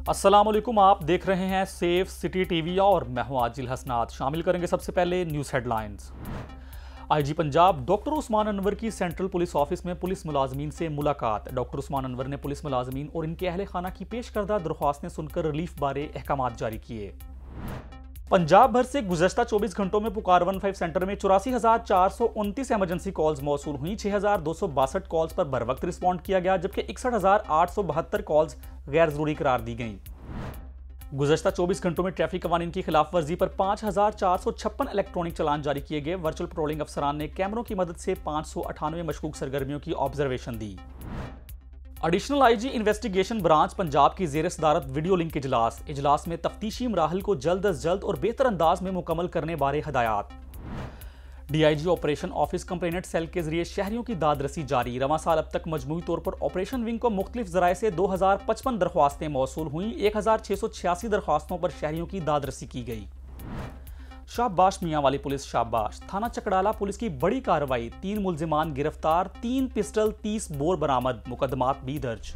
अस्सलामुअलैकुम, आप देख रहे हैं सेफ सिटी टीवी और मैं हूं आजिल हसनात। शामिल करेंगे सबसे पहले news headlines. IG Punjab doctor Usman Anwar की सेंट्रल पुलिस ऑफिस में पुलिस मुलाजमीन से मुलाकात। डॉक्टर उस्मान अनवर ने पुलिस मुलाजमीन और इनके अहले खाना की पेश करदा दरख्वास्तें सुनकर रिलीफ बारे अहकामात जारी किए। पंजाब भर से गुज़श्ता 24 घंटों में पुकार 15 सेंटर में 84,429 एमरजेंसी कॉल्स मौसूल हुई। 6,262 कॉल्स पर बर वक्त रिस्पॉन्ड किया गया, जबकि 61,872 कॉल्स गैर जरूरी करार दी गईं। गुज़श्ता 24 घंटों में ट्रैफिक कवानीन की खिलाफ वर्जी पर 5,456 इलेक्ट्रॉनिक चालान जारी किए गए। वर्चुअल पेट्रोलिंग अफसरान ने कैमरों की मदद से 598 मशकूक सरगर्मियों की ऑब्जर्वेशन दी। Additional IG investigation branch Punjab की ज़ेर सदारत वीडियो लिंक इजलास में तफ्तीशी मराहल को जल्द अज जल्द और बेहतर अंदाज में मुकम्मल करने बारे हदायत। DIG operation office complainant cell के जरिए शहरियों की दाद रसी जारी। रवां साल अब तक मजमूई तौर पर ऑपरेशन विंग को मुख्तलिफ जराए से 2055 दरख्वास्तें मौसूल हुई। 1686 दरख्वास्तों पर शहरियों की दाद रसी की गई। शाबाश मियां वाली पुलिस शाबाश। थाना चकड़ाला पुलिस की बड़ी कार्रवाई, 3 मुलजिमान गिरफ्तार, 3 पिस्टल 30 बोर बरामद, मुकदमात भी दर्ज।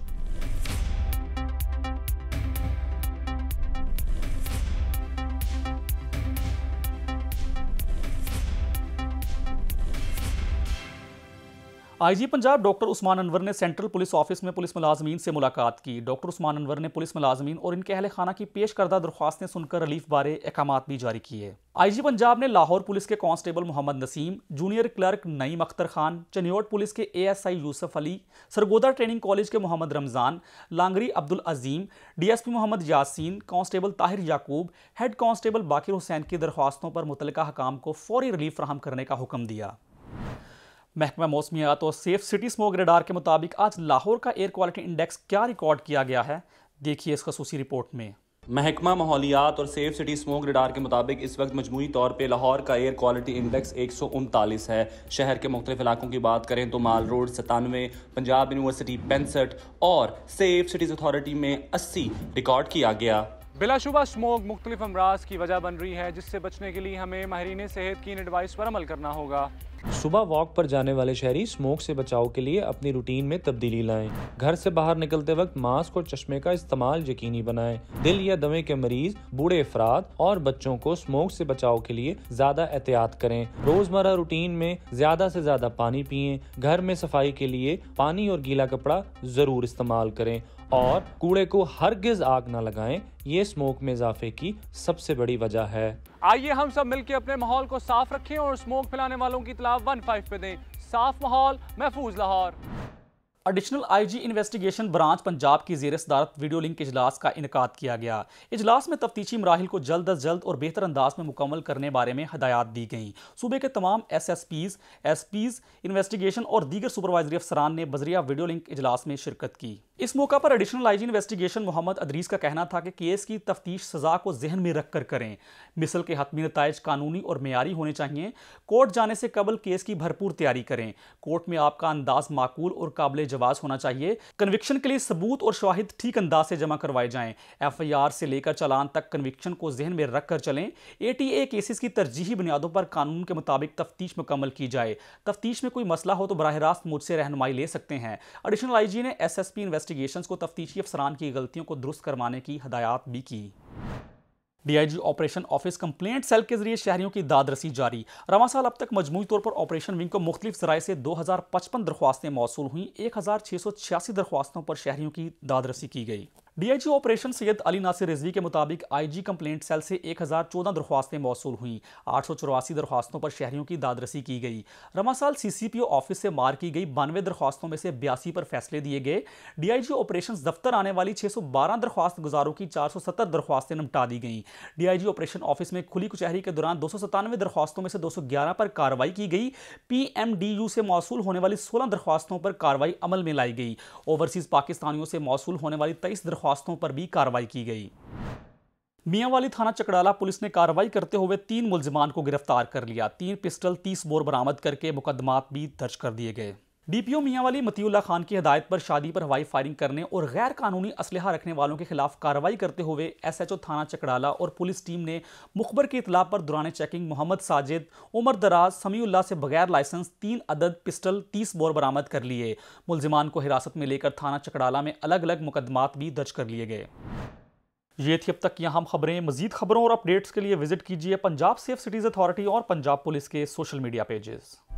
आईजी पंजाब डॉक्टर उस्मान अनवर ने सेंट्रल पुलिस ऑफिस में पुलिस मुलाजमीन से मुलाकात की। डॉक्टर उस्मान अनवर ने पुलिस मुलाजमीन और इनके अहले खाना की पेश करदा दरख्वास्तें सुनकर रिलीफ बारे अहकामात भी जारी किए। आईजी पंजाब ने लाहौर पुलिस के constable Mohammad Naseem, junior clerk Naeem Akhtar Khan, Chiniot police के ASI Yousuf Ali, Sargodha training college के मोहम्मद रमजान, लांगरी Abdul Azeem, DSP Mohammad Yasin, constable Tahir Yaqoob, head constable Baqir Hussain की दरख्वास्तों पर मुतल्लिका हकाम को फौरी रिलीफ फराहम करने का हुक्म दिया। महकमा मौसमियात और सेफ सिटी स्मोक रडार के मुताबिक आज लाहौर का एयर क्वालिटी इंडेक्स क्या रिकॉर्ड किया गया है, देखिए इस खसूसी रिपोर्ट में। महकमा माहौलियात और सेफ सिटी स्मोक रडार के मुताबिक इस वक्त मजमूई तौर पे लाहौर का एयर क्वालिटी इंडेक्स 139 है। शहर के मुख्तलिफ इलाकों की बात करें तो माल रोड 97, पंजाब यूनिवर्सिटी 65 और सेफ सिटीज अथॉरिटी में 80 रिकॉर्ड किया गया। बिलाशुबा स्मोक मुख्तलिफ अमराज की वजह बन रही है, जिससे बचने के लिए हमें माहिरीन सेहत की इन एडवाइस पर अमल करना होगा। सुबह वॉक पर जाने वाले शहरी स्मोक से बचाव के लिए अपनी रूटीन में तब्दीली लाएं। घर से बाहर निकलते वक्त मास्क और चश्मे का इस्तेमाल यकीनी बनाएं। दिल या दमे के मरीज, बूढ़े अफराद और बच्चों को स्मोक से बचाव के लिए ज्यादा एहतियात करें। रोजमर्रा रूटीन में ज्यादा से ज्यादा पानी पिएं। घर में सफाई के लिए पानी और गीला कपड़ा जरूर इस्तेमाल करें और कूड़े को हरगिज आग न लगाएं। ये स्मोक में इजाफे की सबसे बड़ी वजह है। आइए हम सब मिलकर अपने माहौल को साफ रखें और स्मोक फैलाने वालों की इत्तला 15 पे दें। साफ माहौल, महफूज Lahore. Additional IG investigation branch Punjab की ज़ेर सदारत वीडियो लिंक इजलास का इनकाद किया गया। इजलास में तफ्तीशी मराहिल को जल्द अज जल्द और बेहतर अंदाज में मुकम्मल करने बारे में हदायत दी गई। सूबे के तमाम SSPs, SPs, इन्वेस्टिगेशन और दीगर सुपरवाइजरी अफसरान ने बजरिया वीडियो लिंक इजलास में शिरकत की। इस मौका पर additional IG investigation Mohammad Idrees का कहना था कि केस की तफ्तीश सजा को जहन में रख कर करें। मिसल के हतमी नताइज कानूनी और मेयारी होने चाहिए। कोर्ट जाने से कबल केस की भरपूर तैयारी करें। कोर्ट में आपका अंदाज माकूल और काबिल जवाज होना चाहिए। कन्विक्शन के लिए सबूत और शवाहिद ठीक अंदाज से जमा करवाए जाएं। FIR से लेकर चालान तक कन्विक्शन को जहन में रख कर चलें। ATA केसेस की तरजीही बुनियादों पर कानून के मुताबिक तफ्तीश मुकम्मल की जाए। तफ्तीश में कोई मसला हो तो बराह रास्त मुझसे रहनुमाई ले सकते हैं। एडिशनल आईजी ने SSP इन्वेस्टिगेशंस को तफ्तीशी अफसरान की गलतियों को दुरुस्त करवाने की हदायत भी की। DIG operation office complaint cell के जरिए शहरियों की दाद रसी जारी। रवां साल अब तक मजमूई तौर पर ऑपरेशन विंग को मुख्तलिफ जराए से 2055 दरख्वास्तें मौसूल हुई। 1686 दरख्वास्तों पर शहरियों की दाद रसी की गई। डीआईजी ऑपरेशन सैयद अली नासिर रिजवी के मुताबिक आईजी कंप्लेंट सेल से 1014 दरख्वास्तें मौसूल हुई। 884 दरख्वास्तों पर शहरियों की दाद रसी की गई। रवां साल CCPO ऑफिस से मार की गई 92 दरख्वास्तों में से 82 पर फैसले दिए गए। डीआईजी ऑपरेशन दफ्तर आने वाली 612 दरख्वास्त गुजारों की 470 दरख्वास्तें निपटा दी गई। डीआईजी ऑपरेशन ऑफिस में खुली कचहरी के दौरान 297 दरख्वास्तों में से 211 पर कार्रवाई की गई। PMDU से मौसूल होने वाली 16 दरख्वास्तों पर कार्रवाई अमल में लाई गई। ओवरसीज पाकिस्तानियों से मौसूल होने वाली 23 दरख्वास्तों पर भी कार्रवाई की गई। मियांवाली थाना चकड़ाला पुलिस ने कार्रवाई करते हुए 3 मुलजिमान को गिरफ्तार कर लिया। 3 पिस्टल 30 बोर बरामद करके मुकदमात भी दर्ज कर दिए गए। डीपीओ मियांवाली मतीउल्ला खान की हिदायत पर शादी पर हवाई फायरिंग करने और गैर कानूनी असलहा रखने वालों के खिलाफ कार्रवाई करते हुए SHO थाना चकड़ाला और पुलिस टीम ने मुखबर की इतला पर दौरान चेकिंग मोहम्मद साजिद, उमर दराज, समीउल्लाह से बगैर लाइसेंस 3 अदद पिस्टल 30 बोर बरामद कर लिए। मुलजिमान को हिरासत में लेकर थाना चकड़ाला में अलग अलग मुकदमात भी दर्ज कर लिए गए। ये थी अब तक की अहम खबरें। मजीद खबरों और अपडेट्स के लिए विजिट कीजिए पंजाब सेफ सिटीज अथॉरिटी और पंजाब पुलिस के सोशल मीडिया पेजेस।